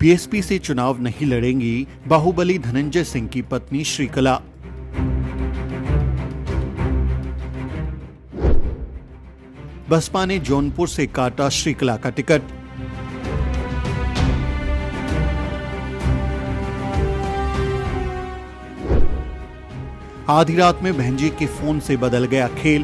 BSP से चुनाव नहीं लड़ेंगी बाहुबली धनंजय सिंह की पत्नी श्रीकला। बसपा ने जौनपुर से काटा श्रीकला का टिकट। आधी रात में बहनजी के फोन से बदल गया खेल।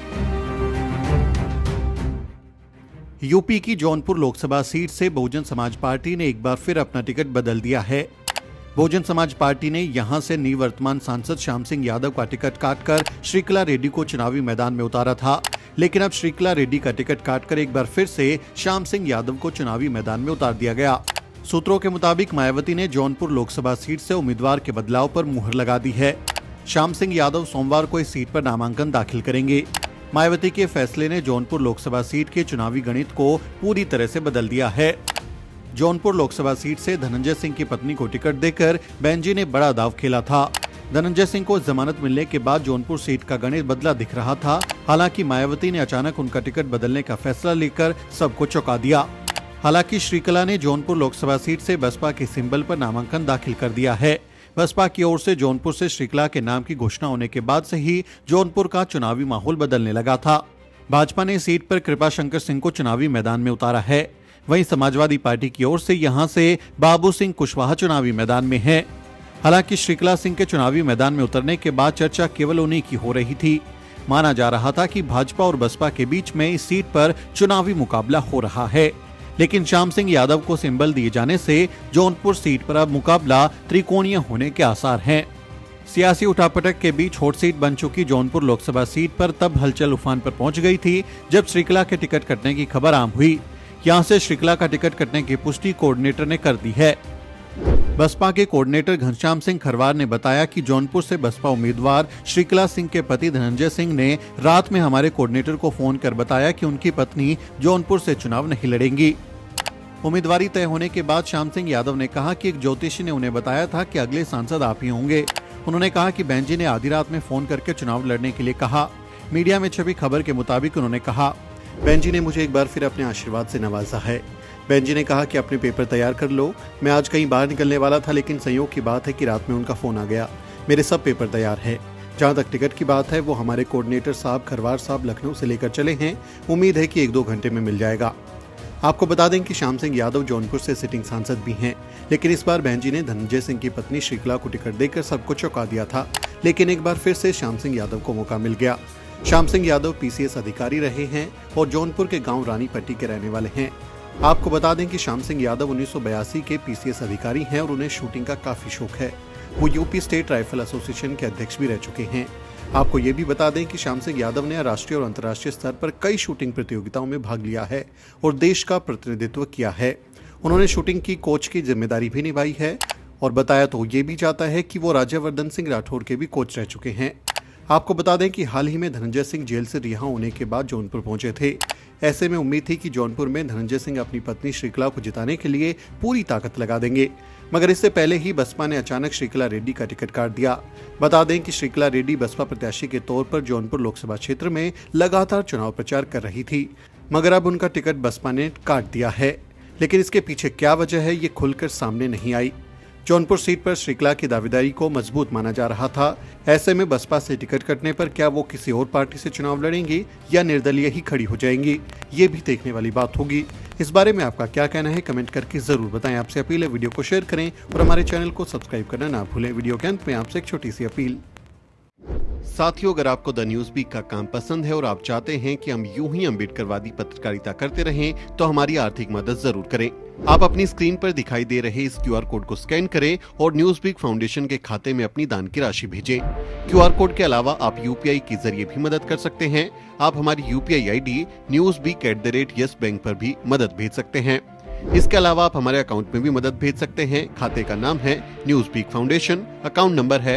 यूपी की जौनपुर लोकसभा सीट से बहुजन समाज पार्टी ने एक बार फिर अपना टिकट बदल दिया है। बहुजन समाज पार्टी ने यहां से निवर्तमान सांसद श्याम सिंह यादव का टिकट काटकर श्रीकला रेड्डी को चुनावी मैदान में उतारा था, लेकिन अब श्रीकला रेड्डी का टिकट काटकर एक बार फिर से श्याम सिंह यादव को चुनावी मैदान में उतार दिया गया। सूत्रों के मुताबिक मायावती ने जौनपुर लोकसभा सीट से उम्मीदवार के बदलाव पर मुहर लगा दी है। श्याम सिंह यादव सोमवार को इस सीट पर नामांकन दाखिल करेंगे। मायावती के फैसले ने जौनपुर लोकसभा सीट के चुनावी गणित को पूरी तरह से बदल दिया है। जौनपुर लोकसभा सीट से धनंजय सिंह की पत्नी को टिकट देकर बहनजी ने बड़ा दांव खेला था। धनंजय सिंह को जमानत मिलने के बाद जौनपुर सीट का गणित बदला दिख रहा था। हालांकि मायावती ने अचानक उनका टिकट बदलने का फैसला लेकर सबको चौंका दिया। हालांकि श्रीकला ने जौनपुर लोकसभा सीट से बसपा के सिंबल पर नामांकन दाखिल कर दिया है। बसपा की ओर से जौनपुर से श्रीकला के नाम की घोषणा होने के बाद से ही जौनपुर का चुनावी माहौल बदलने लगा था। भाजपा ने सीट पर कृपा शंकर सिंह को चुनावी मैदान में उतारा है। वहीं समाजवादी पार्टी की ओर से यहां से बाबू सिंह कुशवाहा चुनावी मैदान में है। हालांकि श्रीकला सिंह के चुनावी मैदान में उतरने के बाद चर्चा केवल उन्हीं की हो रही थी। माना जा रहा था कि भाजपा और बसपा के बीच में इस सीट पर चुनावी मुकाबला हो रहा है, लेकिन श्याम सिंह यादव को सिंबल दिए जाने से जौनपुर सीट पर अब मुकाबला त्रिकोणीय होने के आसार हैं। सियासी उठापटक के बीच हॉट सीट बन चुकी जौनपुर लोकसभा सीट पर तब हलचल उफान पर पहुंच गई थी जब श्रीकला के टिकट कटने की खबर आम हुई। यहां से श्रीकला का टिकट कटने की पुष्टि कोऑर्डिनेटर ने कर दी है। बसपा के कोऑर्डिनेटर घनश्याम सिंह खरवार ने बताया कि जौनपुर से बसपा उम्मीदवार श्रीकला सिंह के पति धनंजय सिंह ने रात में हमारे कोऑर्डिनेटर को फोन कर बताया कि उनकी पत्नी जौनपुर से चुनाव नहीं लड़ेंगी। उम्मीदवारी तय होने के बाद श्याम सिंह यादव ने कहा कि एक ज्योतिषी ने उन्हें बताया था कि अगले सांसद आप ही होंगे। उन्होंने कहा कि बहनजी ने आधी रात में फोन करके चुनाव लड़ने के लिए कहा। मीडिया में छपी खबर के मुताबिक उन्होंने कहा, बहनजी ने मुझे एक बार फिर अपने आशीर्वाद से नवाजा है। बहनजी ने कहा कि अपने पेपर तैयार कर लो। मैं आज कहीं बाहर निकलने वाला था, लेकिन संयोग की बात है कि रात में उनका फोन आ गया। मेरे सब पेपर तैयार है। जहां तक टिकट की बात है, वो हमारे कोऑर्डिनेटर साहब खरवार साहब लखनऊ से लेकर चले हैं। उम्मीद है कि 1-2 घंटे में मिल जाएगा। आपको बता दें कि श्याम सिंह यादव जौनपुर से सिटिंग सांसद भी हैं, लेकिन इस बार बहनजी ने धनंजय सिंह की पत्नी श्रीकला को टिकट देकर सबको चौंका दिया था। लेकिन एक बार फिर से श्याम सिंह यादव को मौका मिल गया। श्याम सिंह यादव पीसीएस अधिकारी रहे हैं और जौनपुर के गांव रानीपट्टी के रहने वाले हैं। आपको बता दें कि श्याम सिंह यादव 1982 के पीसीएस अधिकारी हैं और उन्हें शूटिंग का काफी शौक है। वो यूपी स्टेट राइफल एसोसिएशन के अध्यक्ष भी रह चुके हैं। आपको ये भी बता दें कि श्याम सिंह यादव ने राष्ट्रीय और अंतर्राष्ट्रीय स्तर पर कई शूटिंग प्रतियोगिताओं में भाग लिया है और देश का प्रतिनिधित्व किया है। उन्होंने शूटिंग की कोच की जिम्मेदारी भी निभाई है और बताया तो ये भी जाता है कि वो राज्यवर्धन सिंह राठौर के भी कोच रह चुके हैं। आपको बता दें कि हाल ही में धनंजय सिंह जेल से रिहा होने के बाद जौनपुर पहुंचे थे। ऐसे में उम्मीद थी कि जौनपुर में धनंजय सिंह अपनी पत्नी श्रीकला को जिताने के लिए पूरी ताकत लगा देंगे, मगर इससे पहले ही बसपा ने अचानक श्रीकला रेड्डी का टिकट काट दिया। बता दें कि श्रीकला रेड्डी बसपा प्रत्याशी के तौर पर जौनपुर लोकसभा क्षेत्र में लगातार चुनाव प्रचार कर रही थी, मगर अब उनका टिकट बसपा ने काट दिया है। लेकिन इसके पीछे क्या वजह है, ये खुलकर सामने नहीं आई। जौनपुर सीट पर श्रीकला की दावेदारी को मजबूत माना जा रहा था। ऐसे में बसपा से टिकट कटने पर क्या वो किसी और पार्टी से चुनाव लड़ेंगी या निर्दलीय ही खड़ी हो जाएंगी, ये भी देखने वाली बात होगी। इस बारे में आपका क्या कहना है, कमेंट करके जरूर बताएं। आपसे अपील है वीडियो को शेयर करें और हमारे चैनल को सब्सक्राइब करना ना भूलें। वीडियो के अंत में आपसे एक छोटी सी अपील। साथियों, अगर आपको द न्यूज वीक का काम पसंद है और आप चाहते हैं कि हम यूं ही अम्बेडकरवादी पत्रकारिता करते रहें, तो हमारी आर्थिक मदद जरूर करें। आप अपनी स्क्रीन पर दिखाई दे रहे इस QR कोड को स्कैन करें और न्यूज वीक फाउंडेशन के खाते में अपनी दान की राशि भेजें। QR कोड के अलावा आप UPI के जरिए भी मदद कर सकते हैं। आप हमारी UPI ID newsweek@YesBank पर भी मदद भेज सकते हैं। इसके अलावा आप हमारे अकाउंट में भी मदद भेज सकते हैं। खाते का नाम है news week foundation, account number है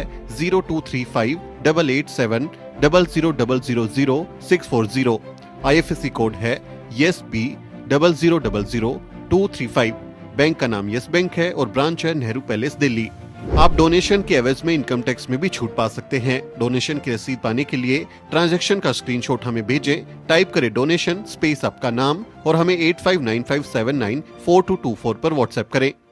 02358800000640। IFSC कोड है YesB000235। बैंक का नाम यस बैंक है और ब्रांच है नेहरू पैलेस, दिल्ली। आप डोनेशन के एवज में इनकम टैक्स में भी छूट पा सकते हैं। डोनेशन की रसीद पाने के लिए ट्रांजैक्शन का स्क्रीनशॉट हमें भेजें। टाइप करें डोनेशन स्पेस आपका नाम और हमें 8595794224 पर व्हाट्सएप करें।